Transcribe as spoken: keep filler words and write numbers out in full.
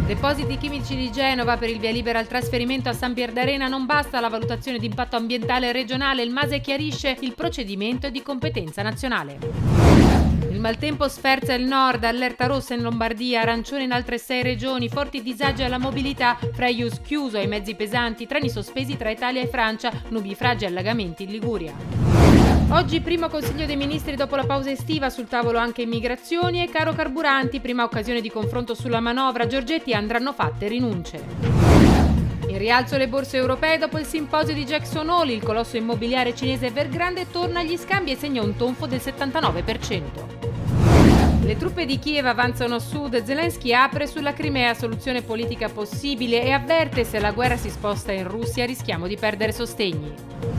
Depositi chimici di Genova, per il via libera al trasferimento a Sampierdarena non basta la valutazione di impatto ambientale regionale, il MASE chiarisce il procedimento è di competenza nazionale. Il maltempo sferza il nord, allerta rossa in Lombardia, arancione in altre sei regioni, forti disagi alla mobilità, Frejus chiuso ai mezzi pesanti, treni sospesi tra Italia e Francia, nubifragi e allagamenti in Liguria. Oggi primo Consiglio dei Ministri dopo la pausa estiva, sul tavolo anche immigrazioni e caro carburanti, prima occasione di confronto sulla manovra, Giorgetti andranno fatte rinunce. In rialzo le borse europee dopo il simposio di Jackson Hole, il colosso immobiliare cinese Evergrande torna agli scambi e segna un tonfo del settantanove per cento. Le truppe di Kiev avanzano a sud, Zelensky apre sulla Crimea, soluzione politica possibile e avverte se la guerra si sposta in Russia rischiamo di perdere sostegni.